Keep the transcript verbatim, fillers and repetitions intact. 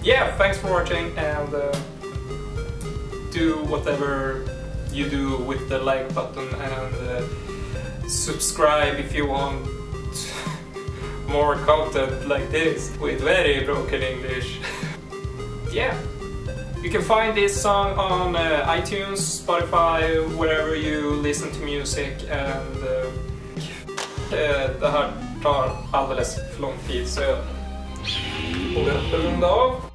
yeah, thanks for watching, and uh, do whatever you do with the like button, and uh, subscribe if you want more content like this with very broken English. Yeah, you can find this song on uh, iTunes, Spotify, wherever you listen to music, and uh, uh, det här tar alldeles för lång tid så jag borde runda av.